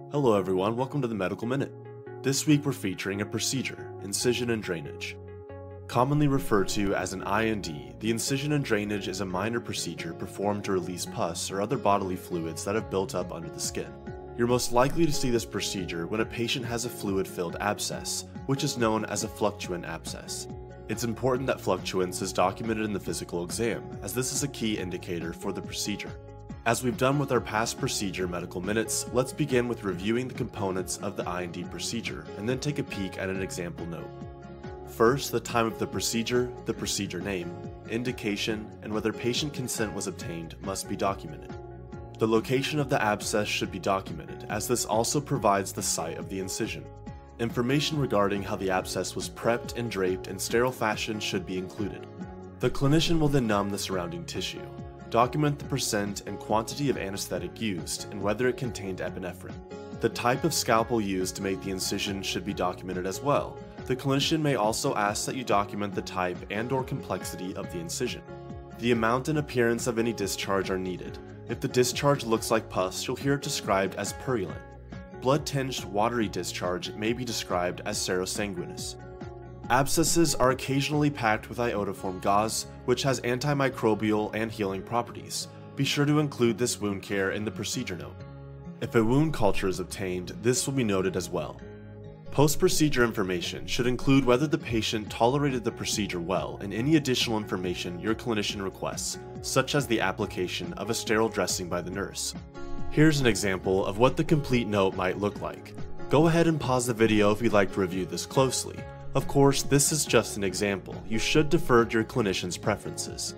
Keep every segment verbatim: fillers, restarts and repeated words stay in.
Hello everyone, welcome to the Medical Minute. This week we're featuring a procedure, incision and drainage. Commonly referred to as an I N D, the incision and drainage is a minor procedure performed to release pus or other bodily fluids that have built up under the skin. You're most likely to see this procedure when a patient has a fluid-filled abscess, which is known as a fluctuant abscess. It's important that fluctuance is documented in the physical exam, as this is a key indicator for the procedure. As we've done with our past procedure medical minutes, let's begin with reviewing the components of the I N D procedure and then take a peek at an example note. First, the time of the procedure, the procedure name, indication, and whether patient consent was obtained must be documented. The location of the abscess should be documented, as this also provides the site of the incision. Information regarding how the abscess was prepped and draped in sterile fashion should be included. The clinician will then numb the surrounding tissue. Document the percent and quantity of anesthetic used and whether it contained epinephrine. The type of scalpel used to make the incision should be documented as well. The clinician may also ask that you document the type and/or complexity of the incision. The amount and appearance of any discharge are needed. If the discharge looks like pus, you'll hear it described as purulent. Blood-tinged, watery discharge may be described as serosanguinous. Abscesses are occasionally packed with iodoform gauze, which has antimicrobial and healing properties. Be sure to include this wound care in the procedure note. If a wound culture is obtained, this will be noted as well. Post-procedure information should include whether the patient tolerated the procedure well and any additional information your clinician requests, such as the application of a sterile dressing by the nurse. Here's an example of what the complete note might look like. Go ahead and pause the video if you'd like to review this closely. Of course, this is just an example. You should defer to your clinician's preferences.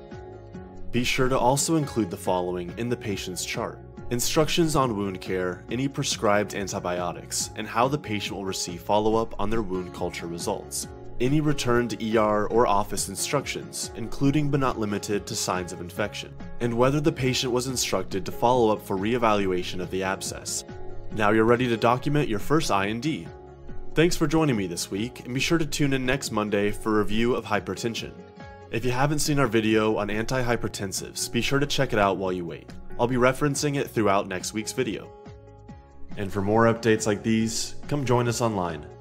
Be sure to also include the following in the patient's chart: instructions on wound care, any prescribed antibiotics, and how the patient will receive follow-up on their wound culture results. Any return to E R or office instructions, including but not limited to signs of infection, and whether the patient was instructed to follow up for re-evaluation of the abscess. Now you're ready to document your first I N D. Thanks for joining me this week, and be sure to tune in next Monday for a review of hypertension. If you haven't seen our video on antihypertensives, be sure to check it out while you wait. I'll be referencing it throughout next week's video. And for more updates like these, come join us online.